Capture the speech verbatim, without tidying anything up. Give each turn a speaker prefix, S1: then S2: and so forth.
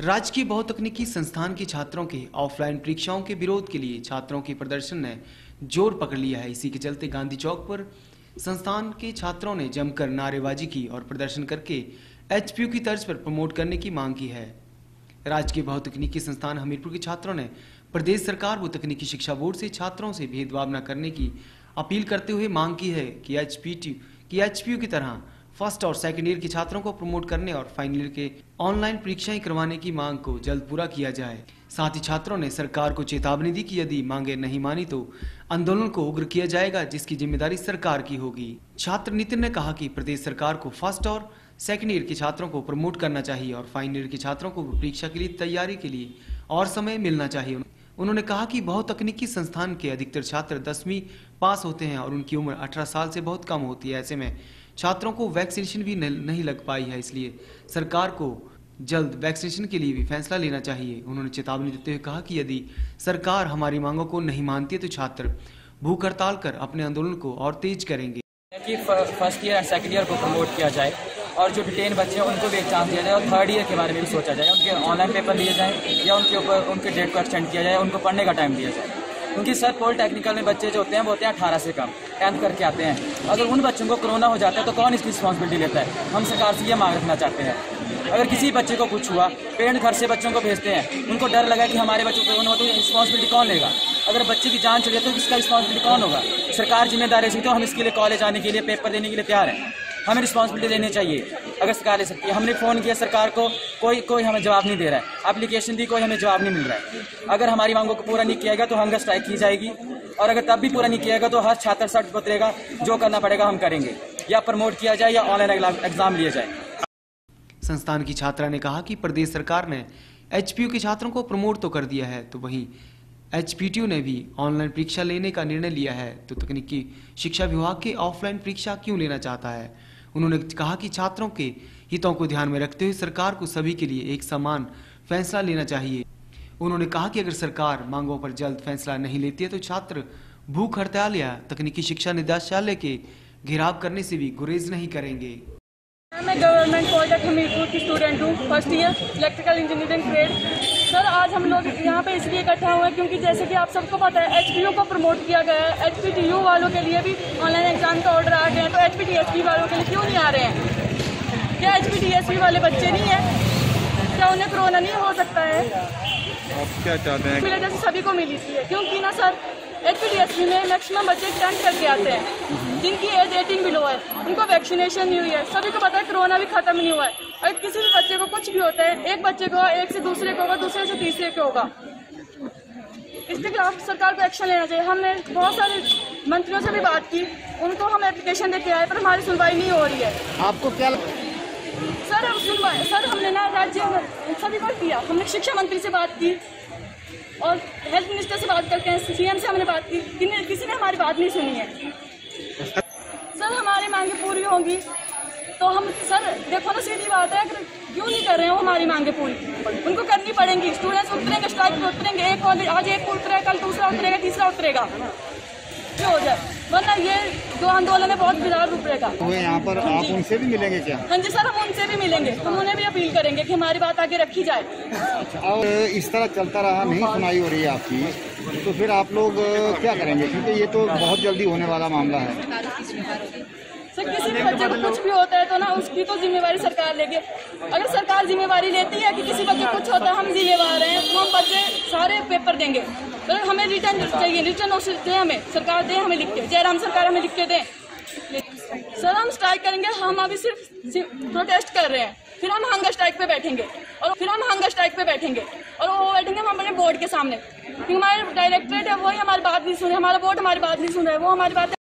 S1: राजकीय बहुतकनीकी संस्थान के छात्रों के ऑफलाइन परीक्षाओं के विरोध के लिए छात्रों के प्रदर्शन ने जोर पकड़ लिया है। इसी के चलते गांधी चौक पर संस्थान के छात्रों ने जमकर नारेबाजी की और प्रदर्शन करके एचपीयू की तर्ज पर प्रमोट करने की मांग की है। राजकीय बहुतकनीकी संस्थान हमीरपुर के छात्रों ने प्रदेश सरकार व तकनीकी शिक्षा बोर्ड से छात्रों से भेदभाव न करने की अपील करते हुए मांग की है कि एचपीयू की एचपीयू की तरह फर्स्ट और सेकेंड ईयर के छात्रों को प्रमोट करने और फाइनल ईयर के ऑनलाइन परीक्षाएं करवाने की मांग को जल्द पूरा किया जाए। साथ ही छात्रों ने सरकार को चेतावनी दी कि यदि मांगे नहीं मानी तो आंदोलन को उग्र किया जाएगा, जिसकी जिम्मेदारी सरकार की होगी। छात्र नितिन ने कहा कि प्रदेश सरकार को फर्स्ट और सेकेंड ईयर के छात्रों को प्रमोट करना चाहिए और फाइनल ईयर के छात्रों को परीक्षा के लिए तैयारी के लिए और समय मिलना चाहिए। उन्होंने कहा कि बहुतकनीकी संस्थान के अधिकतर छात्र दसवीं पास होते हैं और उनकी उम्र अठारह साल से बहुत कम होती है। ऐसे में छात्रों को वैक्सीनेशन भी नहीं लग पाई है, इसलिए सरकार को जल्द वैक्सीनेशन के लिए भी फैसला लेना चाहिए। उन्होंने चेतावनी देते हुए कहा कि यदि सरकार हमारी मांगों को नहीं मानती है तो छात्र भूख हड़ताल कर अपने आंदोलन को और तेज करेंगे।
S2: कि first year and second year को प्रमोट किया जाए और जो डिटेन बच्चे हैं उनको भी एक चांस दिया जाए और थर्ड ईयर के बारे में भी सोचा जाए, उनके ऑनलाइन पेपर लिए जाए या उनके ऊपर उनके डेट को एक्सटेंड किया जाए, उनको पढ़ने का टाइम दिया जाए। क्योंकि सर पॉलिटेक्निकल में बच्चे जो होते हैं वो होते हैं अठारह से कम, टेंथ करके आते हैं। अगर उन बच्चों को कोरोना हो जाता है तो कौन इसकी रिस्पॉन्सिबिलिटी लेता है? हम सरकार से ये मांग रखना चाहते हैं। अगर किसी बच्चे को कुछ हुआ, पेरेंट घर से बच्चों को भेजते हैं, उनको डर लगा कि हमारे बच्चों को कोरोना हो तो रिस्पॉन्सिबिलिटी कौन लेगा? अगर बच्चे की जान चली तो इसका रिस्पॉन्सिबिलिटी कौन होगा? सरकार जिम्मेदारी है, तो हम इसके लिए कॉलेज आने के लिए पेपर देने के लिए तैयार हैं। हमें रिस्पॉन्सिबिलिटी देनी चाहिए अगर सरकार ले सकती है। हमने फ़ोन किया सरकार को, कोई कोई हमें जवाब नहीं दे रहा है। एप्लीकेशन दी, कोई हमें जवाब नहीं मिल रहा है। अगर हमारी मांगों को पूरा नहीं किया गया तो हंगर स्ट्राइक की जाएगी और अगर तब भी पूरा नहीं किया गया तो हर छात्र सड़क पर उतरेगा। जो करना पड़ेगा हम करेंगे, या प्रमोट किया जाए या ऑनलाइन एग्जाम लिया जाए।
S1: संस्थान की छात्रा ने कहा कि प्रदेश सरकार ने एचपीयू के छात्रों को प्रमोट तो कर दिया है, तो वहीं एचपीटीयू ने भी ऑनलाइन परीक्षा लेने का निर्णय लिया है, तो तकनीकी शिक्षा विभाग के ऑफलाइन परीक्षा क्यों लेना चाहता है? उन्होंने कहा कि छात्रों के हितों को ध्यान में रखते हुए सरकार को सभी के लिए एक समान फैसला लेना चाहिए। उन्होंने कहा कि अगर सरकार मांगों पर जल्द फैसला नहीं लेती है तो छात्र भूख हड़ताल या तकनीकी शिक्षा निदेशालय के घेराव करने से भी गुरेज नहीं करेंगे।
S3: मैं गवर्नमेंट कॉलेज हमीरपुर की स्टूडेंट हूँ, first year electrical engineering trade. Sir आज हम लोग यहाँ पे इसलिए इकट्ठा हुए हैं क्योंकि जैसे कि आप सबको पता है एचपीयू को प्रमोट किया गया है। एचपीटीयू वालों के लिए भी ऑनलाइन एग्जाम का ऑर्डर आ गया है, तो एचपीटीएसपी वालों के लिए क्यों नहीं आ रहे हैं? क्या एचपीटीएसपी वाले बच्चे नहीं हैं? क्या उन्हें कोरोना नहीं हो सकता है?
S4: आप क्या चाहते हैं?
S3: मिले जैसे सभी को मिली थी, क्योंकि ना सर एचपीटीएसपी में मैक्सिमम बच्चे टेंथ करके आते हैं जिनकी एज एटीन बिलो है, उनको वैक्सीनेशन नहीं हुई है। सभी को पता है कोरोना भी खत्म नहीं हुआ है। अगर किसी भी बच्चे को कुछ भी होता है, एक बच्चे को एक से दूसरे को होगा, दूसरे से तीसरे को होगा। इसके खिलाफ सरकार को एक्शन लेना चाहिए। हमने बहुत सारे मंत्रियों से भी बात की, उनको हम एप्लीकेशन देके आए पर हमारी सुनवाई नहीं हो रही है।
S4: आपको क्या
S3: सर हम सुनवाई सर हमने ना राज्य सभी को किया, हमने शिक्षा मंत्री से बात की और हेल्थ मिनिस्टर से बात करके हैं, सीएम से हमने बात की, किसी ने हमारी बात नहीं सुनी है। सर हमारी मांगे पूरी होंगी तो हम सर देखो ना, सीधी बात है, अगर क्यों नहीं कर रहे हो हमारी मांगे पूरी, उनको करनी पड़ेंगी। स्टूडेंट्स उतरेंगे, स्ट्राइक पे उतरेंगे, एक आज एक उतरेगा, कल दूसरा उतरेगा, तीसरा उतरेगा, जो हो जाए, वरना ये जो आंदोलन है बहुत विराट रूप लेगा।
S4: तो यहाँ पर आप उनसे भी मिलेंगे क्या?
S3: हाँ जी सर, हम उनसे भी मिलेंगे, हम उन्हें भी अपील करेंगे कि हमारी बात आगे रखी जाए।
S4: और इस तरह चलता रहा, नहीं सुनाई हो रही है आपकी, तो फिर आप लोग क्या करेंगे? क्योंकि ये तो बहुत जल्दी होने वाला मामला है।
S3: सर किसी भी बच्चे को कुछ भी होता है तो ना उसकी तो जिम्मेवारी सरकार लेगी। अगर सरकार जिम्मेवारी लेती है कि किसी बच्चे को कुछ होता है, हम जिम्मेवार हैं, तो हम बच्चे सारे पेपर देंगे। तो हमें रिटर्न चाहिए, रिटर्न नोटिस दे, हमें सरकार दे, हमें लिख के, जयराम सरकार हमें लिख के दें। सर हम स्ट्राइक करेंगे, हम अभी सिर्फ प्रोटेस्ट कर रहे हैं, फिर हम हंगर स्ट्राइक पे बैठेंगे और फिर हम हंगर स्ट्राइक पे बैठेंगे और वो बैठेंगे हम अपने बोर्ड के सामने, क्योंकि हमारे डायरेक्टरेट है वही हमारी बात नहीं सुन रहे, हमारा बोर्ड हमारी बात नहीं सुन रहे, वो हमारी बात